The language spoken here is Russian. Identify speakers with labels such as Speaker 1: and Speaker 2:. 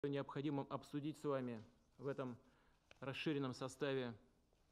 Speaker 1: Необходимо обсудить с вами в этом расширенном составе